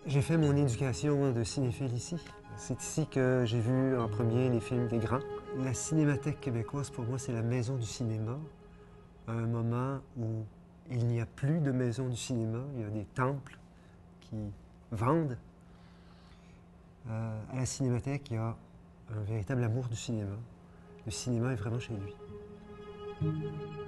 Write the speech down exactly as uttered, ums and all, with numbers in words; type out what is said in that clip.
J'ai fait mon éducation de cinéphile ici. C'est ici que j'ai vu en premier les films des grands. La Cinémathèque québécoise, pour moi, c'est la maison du cinéma. À un moment où il n'y a plus de maison du cinéma, il y a des temples qui vendent. Euh, à la Cinémathèque, il y a un véritable amour du cinéma. Le cinéma est vraiment chez lui.